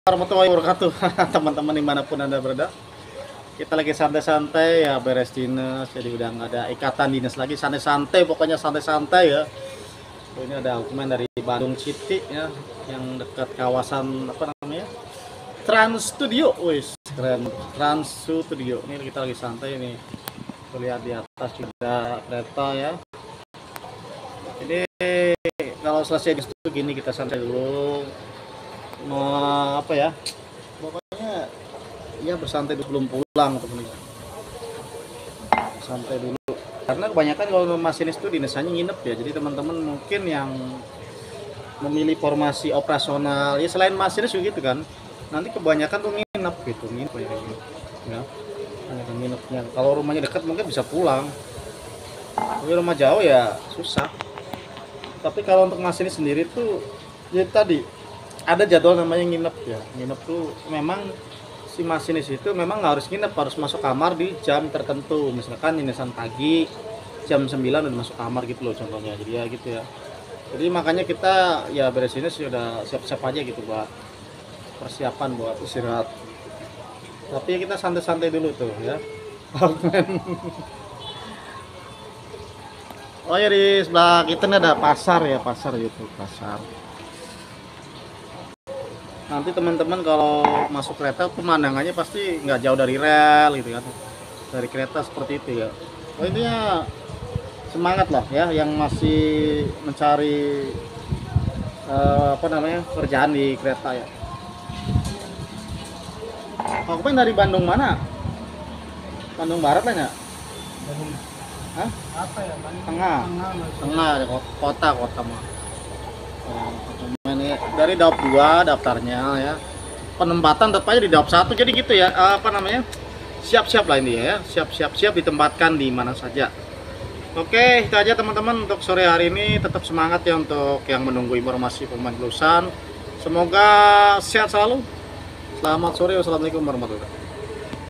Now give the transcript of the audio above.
warahmatullahi wabarakatuh. Teman-teman dimanapun Anda berada, kita lagi santai-santai ya, beres dinas, jadi udah nggak ada ikatan dinas lagi, santai-santai, pokoknya santai-santai ya. Ini ada dokumen dari Bandung City ya, yang dekat kawasan apa namanya, Trans Studio. Wis keren, Trans Studio. Ini kita lagi santai nih, lihat di atas juga kereta ya. Ini kalau selesai di situ gini, kita santai dulu, mau apa ya, pokoknya ya bersantai dulu sebelum pulang teman-teman. Santai dulu karena kebanyakan kalau masinis itu dinasanya nginep ya, jadi teman-teman mungkin yang memilih formasi operasional ya, selain masinis juga gitu kan, nanti kebanyakan tuh nginep gitu, nginep ya, nginepnya. Kalau rumahnya dekat mungkin bisa pulang, tapi rumah jauh ya susah. Tapi kalau untuk masinis sendiri tuh ya tadi ada jadwal namanya nginep ya. Nginep tuh memang si masinis itu memang harus nginep, harus masuk kamar di jam tertentu. Misalkan inisan pagi jam 9 udah masuk kamar gitu loh contohnya. Jadi ya gitu ya. Jadi makanya kita ya beresinnya sudah siap-siap aja gitu buat persiapan buat istirahat. Tapi kita santai-santai dulu tuh ya. Oh ya, di sebelah kita nih ada pasar ya, pasar gitu, pasar. Nanti teman-teman kalau masuk kereta pemandangannya pasti nggak jauh dari rel gitu kan, dari kereta seperti itu ya. Oh intinya semangat lah ya yang masih mencari apa namanya, kerjaan di kereta ya. Aku kan dari Bandung mana? Bandung Barat lah ya? Hah? Apa ya? Tengah, tengah ya, kota mah. Oh, ini dari Daop 2 daftarnya ya. Penempatan tetap aja di Daop 1, jadi gitu ya. Apa namanya? Siap-siap lah ini ya. Siap ditempatkan di mana saja. Oke, itu aja teman-teman untuk sore hari ini. Tetap semangat ya untuk yang menunggu informasi pengumuman kelulusan. Semoga sehat selalu. Selamat sore. Wassalamualaikum warahmatullahi wabarakatuh.